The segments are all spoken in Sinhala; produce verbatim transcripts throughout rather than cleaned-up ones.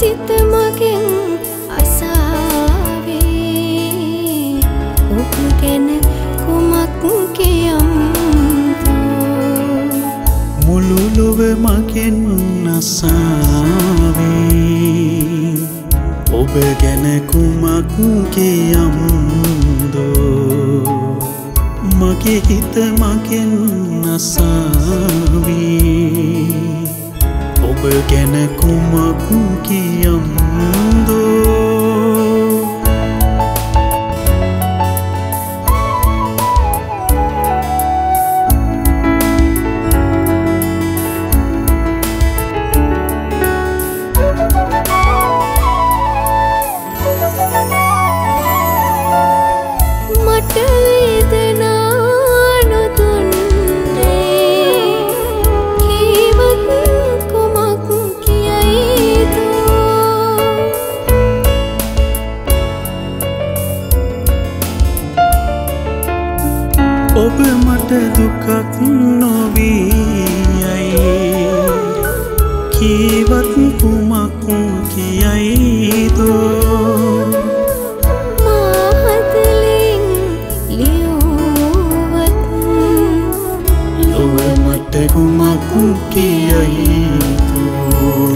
හිත මගෙන් අසාවේ ඔබ ගැන කුමක් කියම්දෝ මුළු ලොව මගෙන් අසාවේ ඔබ ගැන කුමක් කියම්දෝ මගේ හිත මගෙන් අසාවේ ඔබ ගැන කුමක් කියම්දෝ ඔබ මට දුකක් නොවීයයි කීවත් කුමක් කියයිදෝ මාහතලින් ලියුවත් ලොව මට කුමක් කියයිදෝ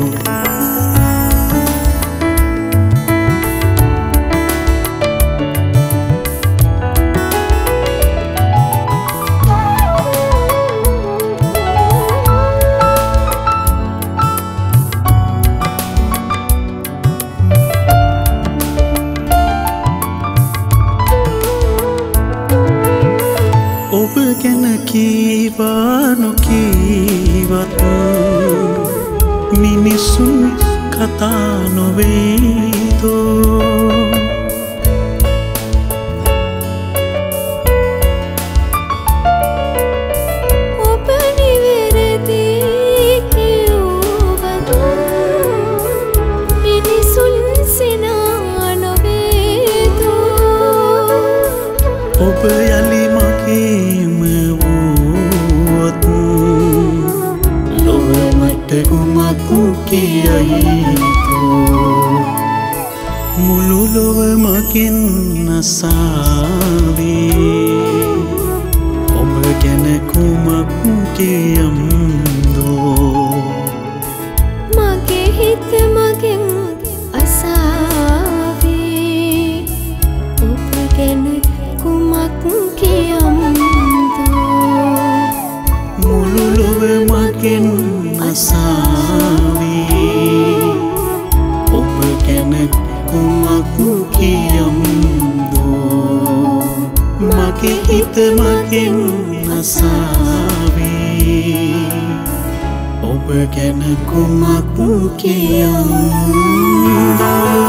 ඔබ ගැන කීවා නොකීවත් මිනිසුන් කතා නොවේදෝ ඔබ නිවැරදි කිව්වත් මිනිසුන් සිනා නොවේදෝ ඔබ යලි මගේම වුවත් ලොව මට කුමක් කියයිදෝ මුළු ලොව මගෙන් අසාවේ ඔබ ගැන කුමක් කියම්දෝ මගේ හිත මගෙන් අසාවේ ඔබ ගැන කුමක් කියම්දෝ මුළු ලොව මගෙන් අසාවේ ඔබ ගැන කුමක් කියම්දෝ මගේ හිත මගෙන් අසාවේ ඔබ ගැන කුමක් කියම්දෝ